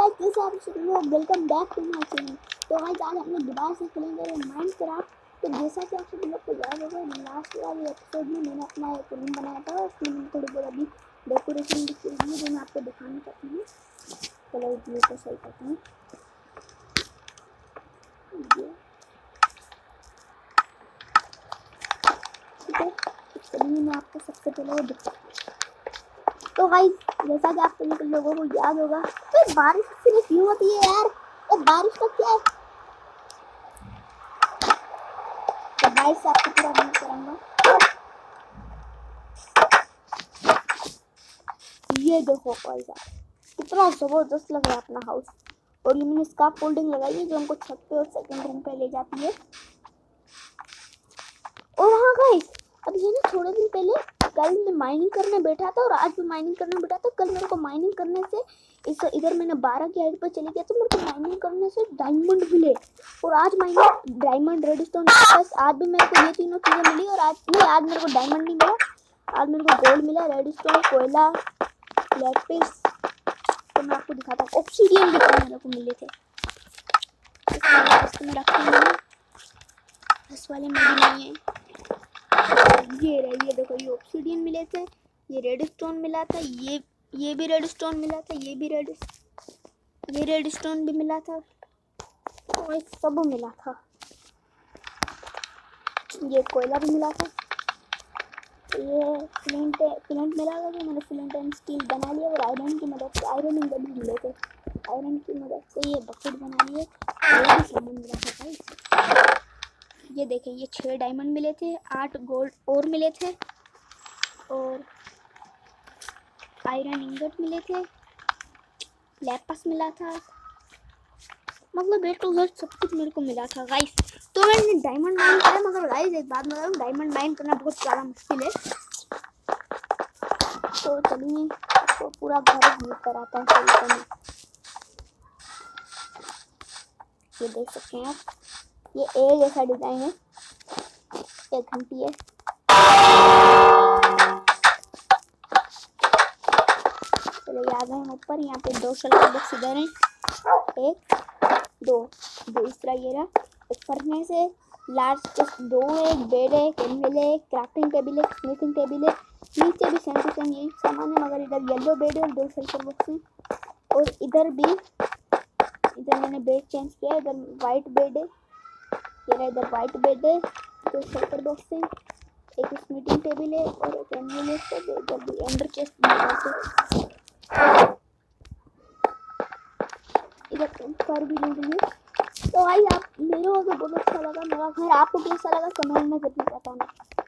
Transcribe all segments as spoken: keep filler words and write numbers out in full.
Guys कैसे आप सभी लोग welcome back to my channel. तो गाइस आज हम लोग दोबारा से खेलेंगे माइनक्राफ्ट। तो जैसा कि आप सभी लोग को याद होगा लास्ट वाले एपिसोड में मैंने अपना एक रूम बनाया था, उसमें मैंने थोड़ी बहुत अभी डेकोरेशन भी की है जो मैं आपको दिखाना चाहती हूँ। चलो ये तो सही करते हैं। ठीक है, चलिए मैं आपको सबसे पहले वो दिखाता हूँ। तो गाइस जैसा कि आप सभी लोगों को याद होगा तो बारिश सिर्फ क्यों होती है यार, ये बारिश का क्या है। तो बारिश से आपको पूरा व्यू करूंगा। ये देखो गाइस कितना जबरदस्त लग रहा है अपना हाउस। और ये मैंने स्कार्फ फोल्डिंग लगाई है जो हमको छत पे और सेकंड रूम पे ले जाती है। और हाँ गाइस अब ये ना थोड़े दिन पहले कल मैं माइनिंग करने बैठा था और आज भी माइनिंग करने बैठा था। कल मेरे को माइनिंग करने से इस इधर मैंने बारह की हाइट पर चली गया तो मेरे को माइनिंग करने से डायमंड मिले। और आज माइनिंग डायमंड रेडस्टोन बस आज भी मेरे को ये तीनों चीज़ें मिली। और आज नहीं आज मेरे को डायमंड नहीं मिला, आज मेरे को गोल्ड मिला, रेडस्टोन, कोयला, लैपिस। तो मैं आपको दिखाता हूँ ऑब्सीडियन भी मेरे को मिले थे। इसमें रखूँगा इस वाले में भी नहीं है। ये रहे, ये देखो ये ऑब्सीडियन मिले थे, ये रेडस्टोन मिला था, ये ये भी रेडस्टोन मिला था, ये भी रेड ये रेडस्टोन भी मिला था और ये सब मिला था। ये कोयला भी मिला था, ये फ्लिंट फ्लिंट मिला था तो मैंने फ्लिंट एंड स्टील बना लिया। और आयरन की मदद से आयरन इंगट भी मिले थे, आयरन की मदद से ये बकेट बना लिए। ये भी सामान मिला था भाई। ये देखें ये छः डायमंड मिले थे, आठ गोल्ड और मिले थे और आयरन इंगट मिले थे, लैपस मिला था। मतलब ए टू जेड सब कुछ मेरे को मिला था गाइस। तो मैंने डायमंड माइन करा, मगर गाइस एक बात बता रहा हूँ डायमंड माइन करना बहुत ज़्यादा मुश्किल है। तो चलिए तो पूरा घर व्यू कराता हूँ। ये देख सकते हैं आप, ये ए जैसा डिजाइन है, एक घंटी है। चलो याद है हम ऊपर यहाँ पे दो शल्टर बॉक्स इधर हैं, एक दो दूसरा ये रहा। एक फर्नेस है, लार्ज चेस्ट दो है, एक बेड है, एक एनिमल है, क्राफ्टिंग टेबल है, स्मिथिंग टेबल है। नीचे भी सेम टू सेम यही सामान है मगर इधर येलो बेड है और दो शल्टर बॉक्स हैं। और इधर भी इधर मैंने बेड चेंज किया, इधर वाइट बेड है, ये रहा इधर वाइट बेड है, दो शल्टर बॉक्स है, एक स्मिथिंग टेबल है और एक एनिमल है। इधर भी एंडर चेस्ट है, इधर ऊपर भी मिल रही है। तो भाई आप मेरे को तो बहुत अच्छा लगा, मेरा घर आपको कैसा लगा कमेंट में जरूर बताना।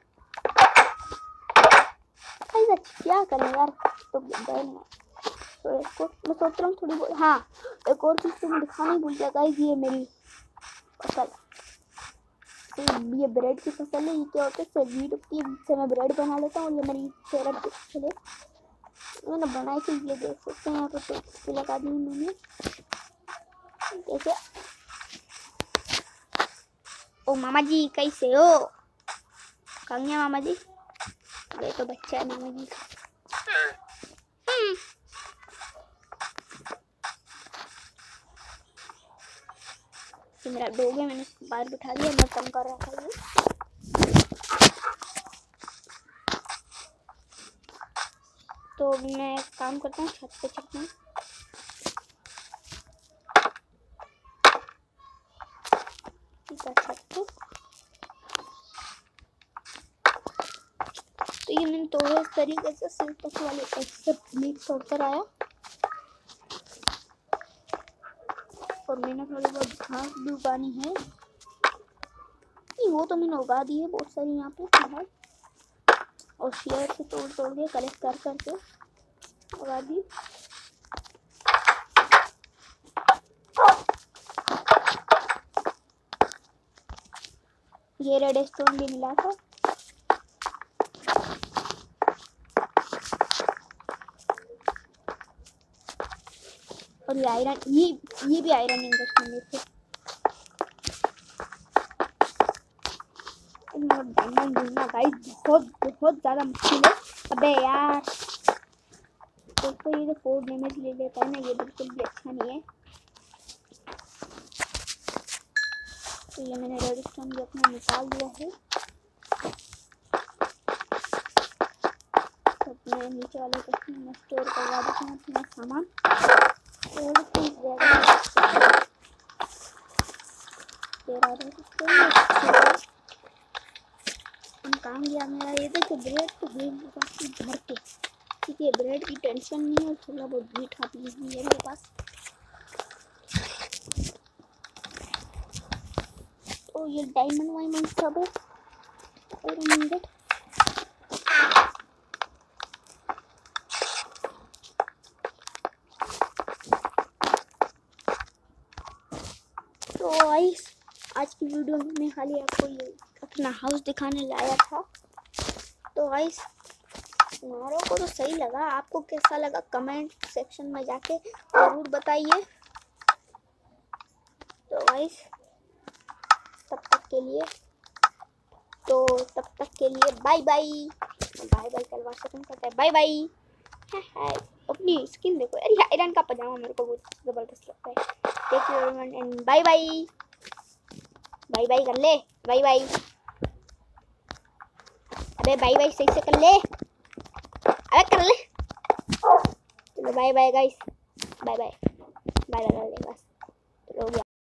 भाई क्या करें यार, तो तो एक और मैं सोच रहा हूँ थोड़ी बहुत, हाँ एक और चीज़ तो मैं दिखाना ही भूल गया गाइस। ये मेरी फसल, तो ये ब्रेड की फसल है। ये क्या होता है इससे वीट उगती है, इससे मैं ब्रेड बना लेता हूँ। और ये मेरी फेवरेट की फसल है, मैंने बनाई थी। ये देख सकते हैं यहाँ पर तो लगा दी मैंने। देखिए ओ मामा जी कैसे हो, कहाँ है मामा जी? ये तो बच्चा है मामा जी का। तो मेरा डॉग है, मैंने बाहर बिठा दिया, मैं तंग कर रहा था ये। तो मैं काम करता हूँ, छत पे चढ़ता हूँ। तो ये मैंने थोड़े इस तरीके से सिल्क वाले एक्सेस लीक तोड़कर आया और मैंने थोड़ी बहुत घास भी उगानी है। नहीं वो तो मैंने उगा दी है बहुत सारी यहाँ पे फिलहाल, और शेयर से तोड़ तोड़ के कलेक्ट कर करके उगा दी। ये रेडस्टोन भी मिला था। और ये आयरन, ये ये भी आयरन इंगट मिले थे। डायमंड ढूंढना गाइस बहुत बहुत ज़्यादा मुश्किल है। अबे यार तो दोस्तों ये जो फोर डैमेज ले लेता है ना, ये बिल्कुल भी अच्छा नहीं है। तो ये मैंने रेडस्टोन भी अपना निकाल दिया है। तो अपने नीचे वाले कस्टम में स्टोर करवा देते हैं अपना सामान। और काम गया मेरा। ये देखो ब्रेड तो भर के, ठीक है, ब्रेड की टेंशन नहीं है। थोड़ा बहुत मीट हाथ में है मेरे पास। तो ये डायमंड वायमंड सब है। और इंगेट तो गाइस आज की वीडियो में खाली आपको ये अपना हाउस दिखाने लाया था। तो गाइस हमारों को तो सही लगा, आपको कैसा लगा कमेंट सेक्शन में जाके जरूर बताइए। तो गाइस तब तक के लिए तो तब तक के लिए बाय बाय। बाय बाय तलवार से कौन करता है बाय बाय। अपनी स्किन देखो, अरे आयरन का पजामा मेरे को बहुत जबरदस्त लगता है। Take care everyone and bye bye. Bye bye कर ले, बाय बाय। अबे बाय बाय सही से कर ले, अबे कर ले। चलो bye bye guys, bye bye bye bye कर ले बस। चलो।